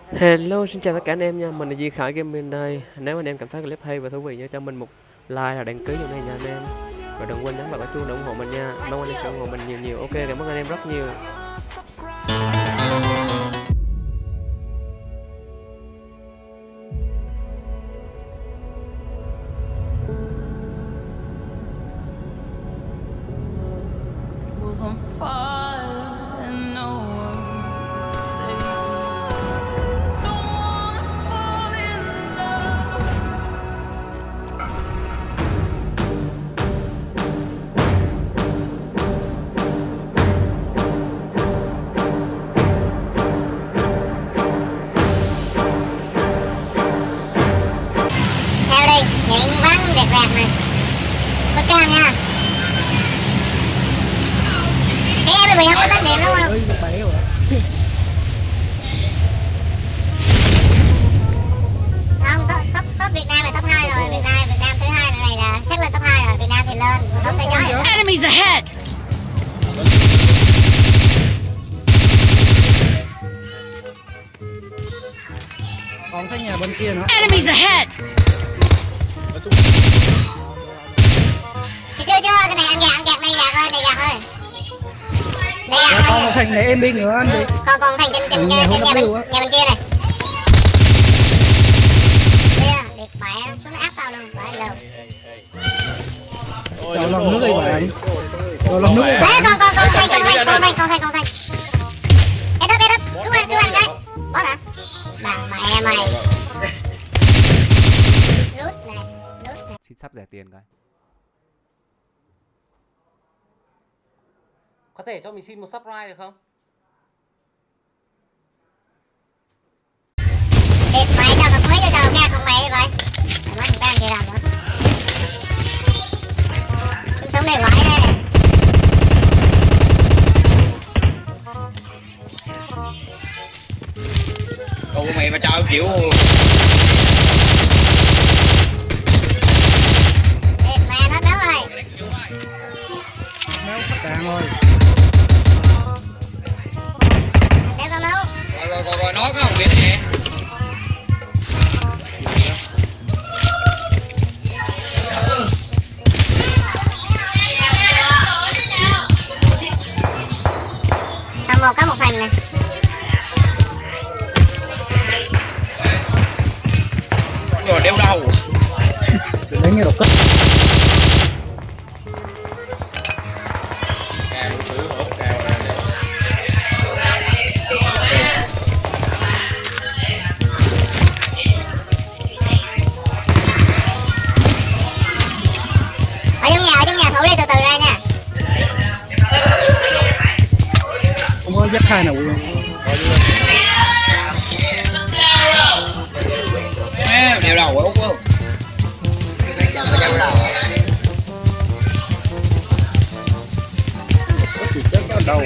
Hello, xin chào tất cả anh em nha, mình là Duy Khải Gaming đây. Nếu anh em cảm thấy clip hay và thú vị nhớ cho mình một like và đăng ký cho này nha anh em. Và đừng quên nhấn vào cái chuông để ủng hộ mình nha. Mong anh em sẽ ủng hộ mình nhiều nhiều. Ok, cảm ơn anh em rất nhiều. Nhện bắn đẹp đẹp này, có cam nha. Cái em bị không có tác điểm đúng không? Không, top Việt Nam là top 2 rồi, Việt Nam thứ hai này là xét lên top 2 rồi, Việt Nam thì lên, top thế giới rồi. Enemies ahead. Còn cái nhà bên kia nữa. Enemies ahead. Chưa, cái này ăn gạt này gạt thôi. Đây gạt Còn một thằng này em đi nữa anh đi. Còn thằng trên nhà bên kia này. Kia, đẹp mẹ xuống nó áp tao luôn, phải lượm. Rồi lòng nước đi bạn. Rồi lòng nước đi bạn. Con thanh. Cái đất, cứu anh cái. Bó hả? Bà mẹ mày. Rút này. Xin sắp rẻ tiền cái. Có thể cho mình xin một subscribe được không? Địt mày tao tập mấy cho tao ra không mày vậy? Mày mất ban kia làm nữa. Sống này vãi đây. Cô mày mà cho chịu. Địt mẹ nó béo rồi. Méo khách đàn rồi. Để con nấu. Rồi nói có không biết nè. Tao có một phần nè. Rồi đeo đầu. Đừng lấy nghe độc kích. Ở trong nhà thủ đi, từ từ ra nha. Không có dắt hai nào luôn. Đeo đầu Út không? Đeo đầu. Chết đầu.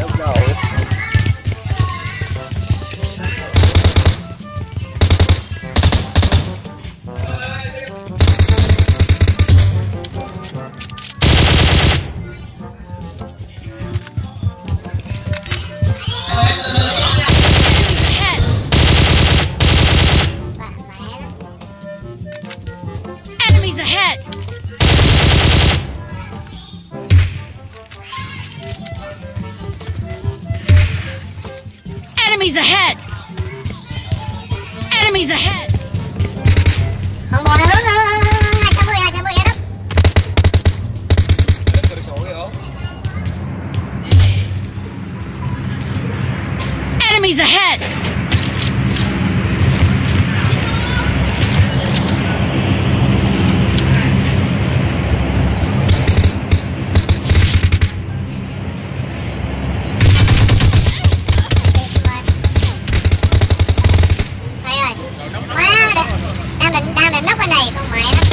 Enemies ahead. Enemies ahead. Enemies ahead. Con bò nó hướng 210 đó. Enemies ahead. Đang định nóc bên này con mẹ nó.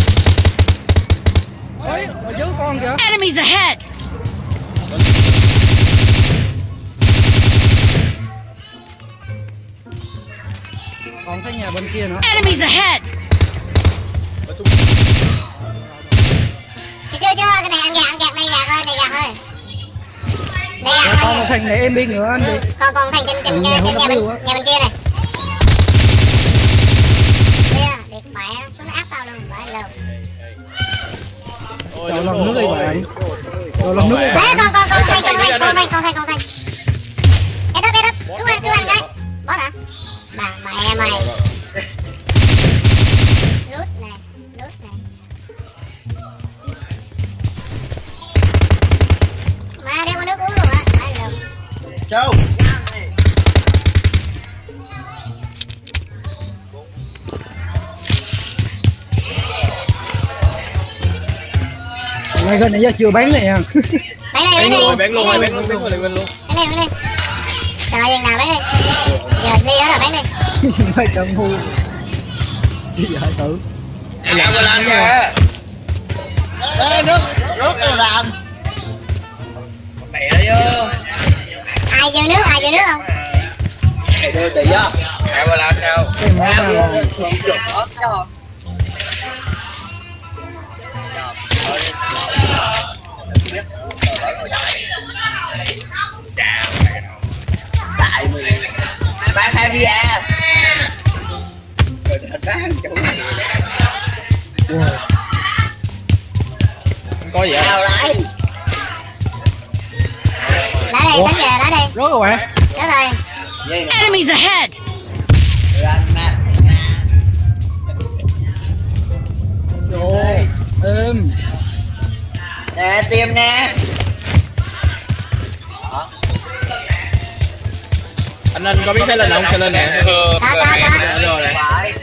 Ôi, ở dưới con kìa. Enemies ahead. Còn cái nhà bên kia nữa. Enemies ahead. Chưa, cái này ăn gạt này gạt thôi. Còn một thằng này em đi nữa anh đi. Còn thằng trên nhà bên kia này. lòng nước đi bạn. Rồi lòng nước đi Đấy, bạn. con thanh. Cái đất. Cứu anh cái. Bót hả? Bà mẹ mày. Rút này. Mà đeo có nước uống luôn á. Phải lượm. Châu. Này gần nãy giờ chưa bán này à. Bán đi. Bán luôn. Bán đi. Chờ chừng nào bán đi. Giờ ly đó rồi bán đi. Phải cần thu. Đi giải tử. Làm rồi làm kìa. Ê nước rồi làm. Mẹ ơi. Ai dư nước không? Đưa tỷ á. Làm rồi làm sao? Cái món nào. Tại mình bán hai bia. Có gì Nào lại. Đá đây, bắn kìa, đá đây. Rớt rồi bạn. Đó rồi. Enemies ahead! Rồi. Êm. Nè tìm nè. Anh có biết xe lên không? Xe lên nè. Có. Rồi nè.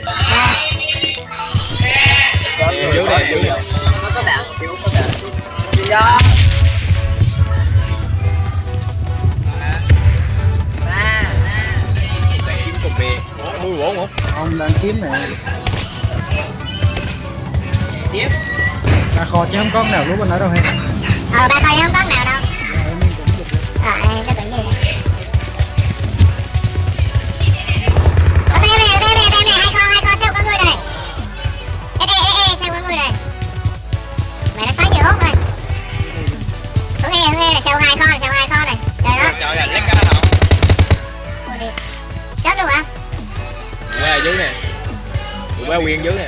Giữ đi. Nó có đạn, có đạn. Gì đó. Kiếm cục bia. Mua bổ không? Ông đang kiếm nè. Tiếp. Bà kho chứ không có nào lúc anh ở đâu hay. Ba coi không có nào đâu. Nó tưởng gì nè. Có đây nè, hai con sao có người đây. Ê, sao có người đây. Mày nó phá nhiều hút rồi. Hướng nghe là sau hai con này. Trời đó. Trời ơi, lấy cá không? Chết luôn hả? Qua dưới nè. Tụi ba Quyên dưới nè.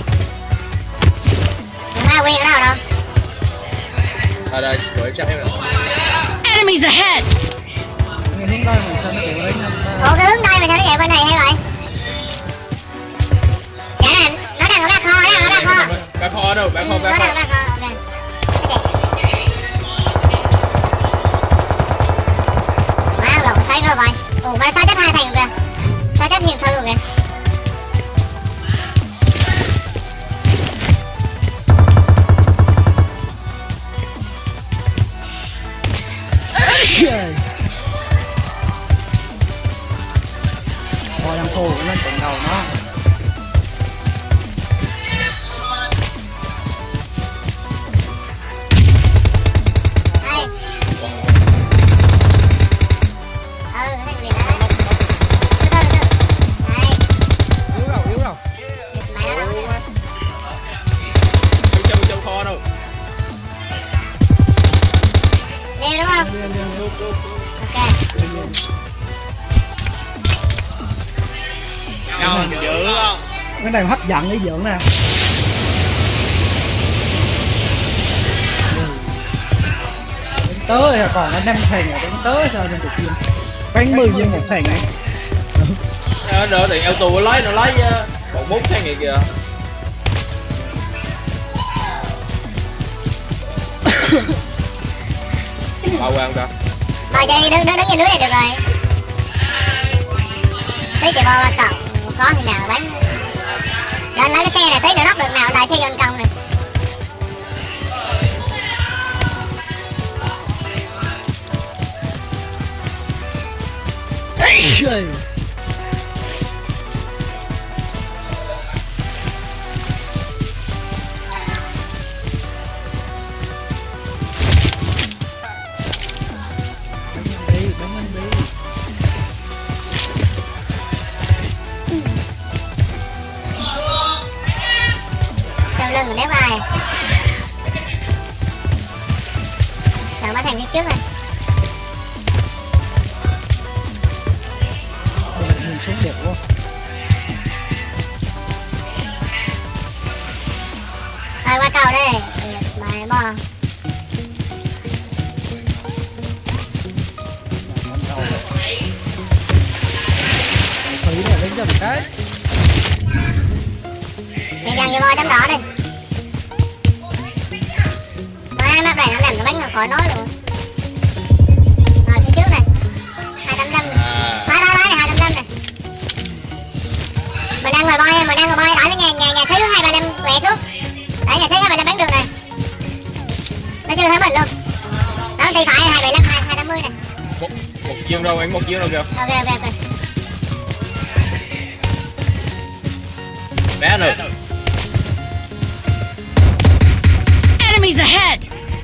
Ba Quyên ở đâu đâu? Rồi, đuổi chắc em rồi. Enemies ahead! Nghe hướng đây mình sao nó chịu đấy năm ta. Ủa cái hướng đây mày sao nó chạy bên này hay vậy? Dạ nè, nó đang ở ba kho. Ba kho đâu, ba kho. Nó đang ở ba kho, ok. Má lộn thấy cơ vậy. Ủa mà sao chết hai thằng kìa. Sao chết hiền thư kìa. Thôi đang thua cũng lên trận đầu nó. Đây. Cái thằng gì đó. Đây. Yếu đâu. Mày nó đâu kìa. Châu kho đâu. Leo đúng không? Ok. Đâu, giữ không? Cái này hấp dẫn cái dưỡng nè. Đến tới là còn có 5 thằng à, đến tới sao nên được gì? Bán 10 viên một thằng này. Đỡ thì eo tù nó lấy còn 4 thằng này kìa. Bao quan ta. Rồi chơi đứng trên núi này được rồi. Tí chị bo cậu có khi nào bán. Lên lấy cái xe này tí nữa lắp được nào đợi xe vô công này. Trời. Sau lưng đéo ai. Chờ mấy thằng phía trước rồi. Mình xuống đẹp quá. Thôi qua cầu đi. Mày bo. cho một cái. Thì dần như voi tấm đỏ đi. Má map này nó làm nó bắn là khỏi nói luôn. Rồi phía trước này 285 này. Má này 285 này. Mình đang ngồi boy, đợi lên nhà thấy 235 quẹ xuống. Để nhà thấy 235 bắn đường này. Nó chưa thấy mình luôn. Đó đi phải 275 280 này. Một dương đâu anh, một dương đâu kìa. Ok. Bé nữa. Enemies ahead!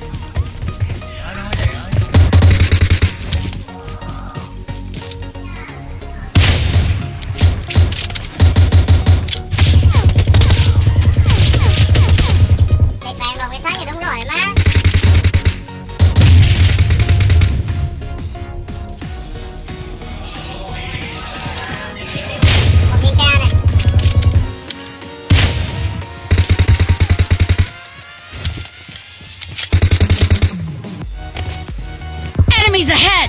Thịt bạn một cái sáng thì đúng rồi má. Một viên ca này. Enemies ahead!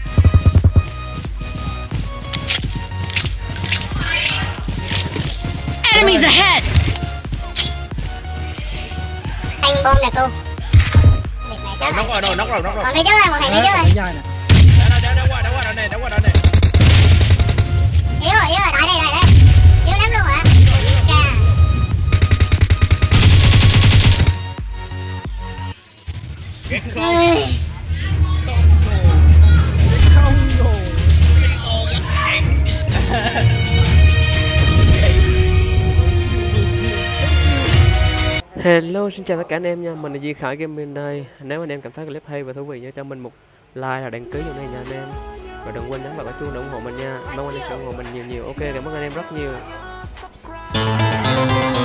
Enemies ahead! Anh bom nè cô. Thịt này chết rồi. Nóc rồi. Còn phía trước rồi, một thằng phía trước rồi. Dài này. Đá qua đây. Yếu rồi, đợi đây. Yếu lắm luôn hả? Ca. Hello, xin chào tất cả anh em nha, mình là Di Khải Gaming đây. Nếu anh em cảm thấy clip hay và thú vị nhớ cho mình một like và đăng ký trong này nha anh em. Và đừng quên nhấn vào cái chuông để ủng hộ mình nha. Mong anh em sẽ ủng hộ mình nhiều. Ok, cảm ơn anh em rất nhiều.